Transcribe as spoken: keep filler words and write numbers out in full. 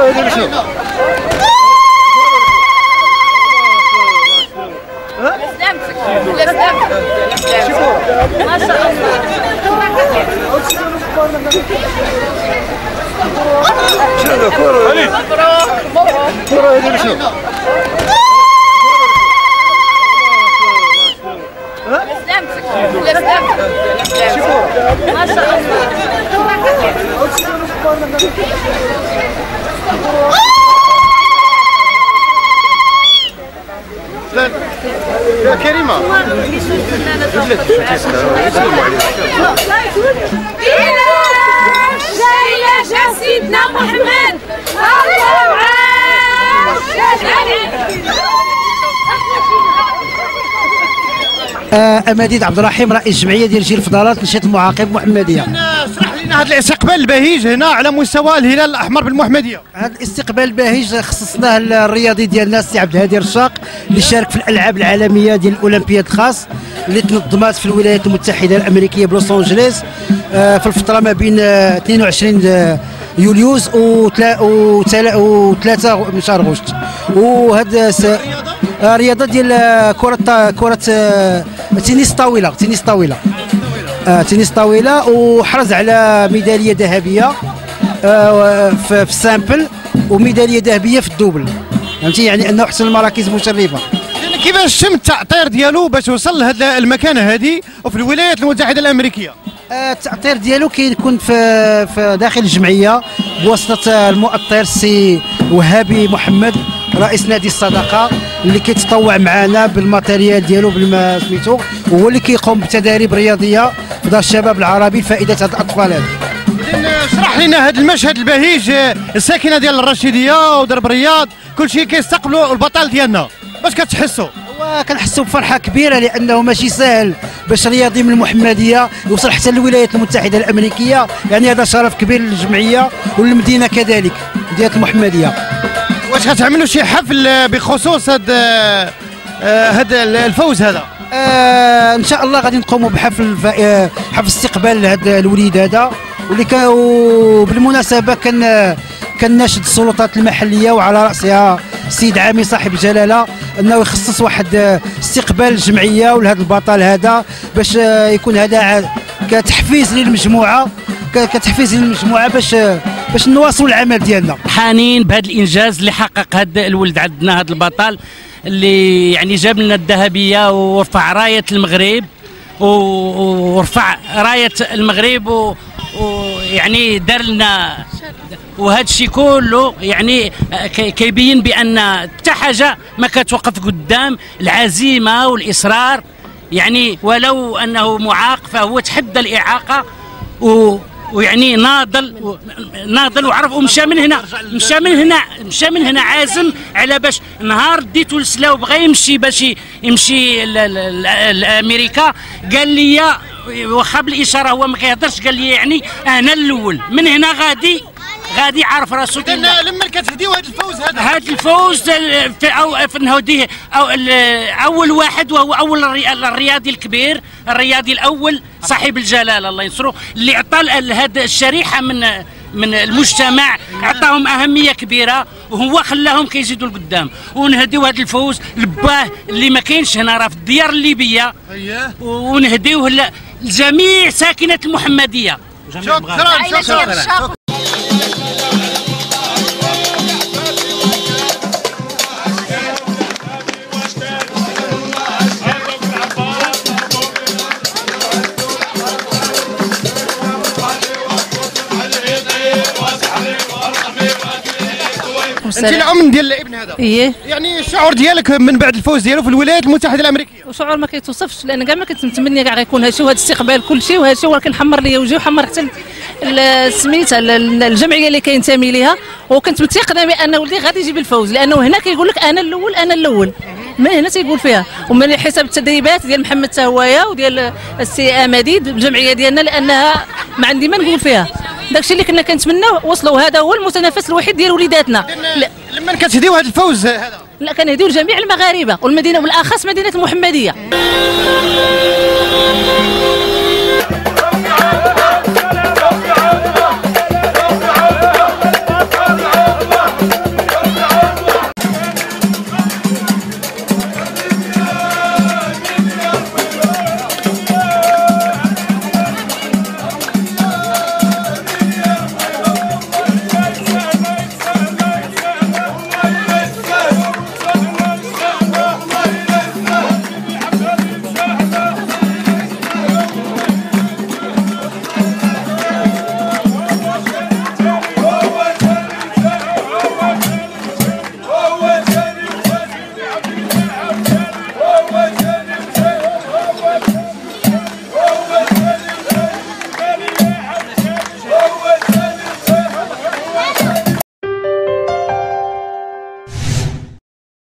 يدير شنو؟ ما شاء الله. شنو كورة؟ مبروك كورة يدير شنو؟ ما شاء الله. يا كريمة جاي جا سيدنا محمد الله أماديد عبد الرحيم رئيس جمعيه ديال جيل الفضلات نشاط المعاقب المحمديه. اشرح لنا هذا الاستقبال البهيج هنا على مستوى الهلال الاحمر بالمحمديه. هذا الاستقبال البهيج خصصناه للرياضي ديالنا السي عبد الهادي الرشاق اللي شارك في الالعاب العالميه ديال الاولمبياد الخاص اللي تنظمت في الولايات المتحده الامريكيه بلوس انجليس في الفتره ما بين اثنين وعشرين يوليوز و ثلاثة من شهر غشت. وهذا رياضه ديال كره كره تنس طاوله تنس طاوله آه تنس طاوله وحرز على ميداليه ذهبيه آه في السامبل وميداليه ذهبيه في الدوبل. فهمتي يعني انه حصل المراكز مشرفه. كيفاش تم التعطير ديالو باش وصل لهذه المكانه هذه وفي الولايات المتحده الامريكيه؟ آه التعطير ديالو كيكون في في داخل الجمعيه بواسطه المؤطر السي وهابي محمد رئيس نادي الصداقه اللي كيتطوع معنا بالماتيريال ديالو بالما سميتو، وهو اللي كيقوم بتداريب رياضيه في دار الشباب العربي لفائده هاد الاطفال هذو. اذا اشرح لنا هذا المشهد البهيج، الساكنه ديال الرشيديه ودرب الرياض كل شيء كيستقبلوا البطل ديالنا، باش كتحسوا؟ وكنحسوا بفرحه كبيره لانه ماشي سهل باش رياضي من المحمديه يوصل حتى للولايات المتحده الامريكيه، يعني هذا شرف كبير للجمعيه وللمدينه كذلك ديال المحمديه. واش غتعملوا شي حفل بخصوص هذا هذا الفوز هذا؟ آه ان شاء الله غادي نقوموا بحفل آه حفل استقبال هذا الوليد هذا، واللي كان وبالمناسبه كان كناشد السلطات المحليه وعلى راسها السيد عامي صاحب الجلاله انه يخصص واحد استقبال الجمعيه ولهذا البطل هذا باش يكون هذا كتحفيز للمجموعه كتحفيز للمجموعه باش باش نواصلوا العمل ديالنا. حانين بهذا الانجاز اللي حقق هذا الولد عندنا، هذا البطل اللي يعني جاب لنا الذهبيه ورفع رايه المغرب ورفع رايه المغرب ويعني دار لنا، وهذا الشيء كله يعني كيبين بان حتى حاجه ما كتوقف قدام العزيمه والاصرار، يعني ولو انه معاق فهو تحدى الاعاقه و ويعني ناضل ناضل وعرف ومشى من هنا مشى من هنا مشى من هنا عازم على باش نهار ديتو السلا وبغى يمشي باش يمشي لامريكا قال لي واخا بالاشاره هو ما كيهضرش قال لي يعني انا الاول من هنا غادي غادي عارف راسو. اذا لما كتهديو هذا الفوز هذا هذا الفوز في او في نهديه أو اول واحد وهو اول الرياضي الكبير الرياضي الاول صاحب الجلاله الله ينصرو اللي عطى هذه الشريحه من من المجتمع عطاهم اهميه كبيره وهو خلاهم كيزيدوا لقدام. ونهديو هذا الفوز لباه اللي ما كاينش هنا راه في الديار الليبيه ونهديوه لجميع ساكنه المحمديه. شكرا شكرا. انت الام ديال الابن هذا؟ ايه. يعني الشعور ديالك من بعد الفوز ديالو في الولايات المتحده الامريكيه؟ وشعور ما كيتوصفش لان كاع ما كنت متمنيه كاع غيكون هادشي وهذا الاستقبال كل شيء وهذا الشيء، ولكن حمر ليا وجهي وحمر حتى سميتها الجمعيه اللي كينتمي ليها، وكنت متيقنه بان ولدي غادي يجيب الفوز لانه هنا كيقول لك انا الاول انا الاول من هنا تيقول فيها، ومن حساب التدريبات ديال محمد تهوايه وديال السي اماديد الجمعيه ديالنا لانها ما عندي ما نقول فيها داكشي اللي كنا كنتمناو وصلوا. هذا هو المتنافس الوحيد ديال وليداتنا. لما كتهديو هذا الفوز هذا؟ لا كنهديو لجميع المغاربه والمدينه بالاخص مدينه المحمديه.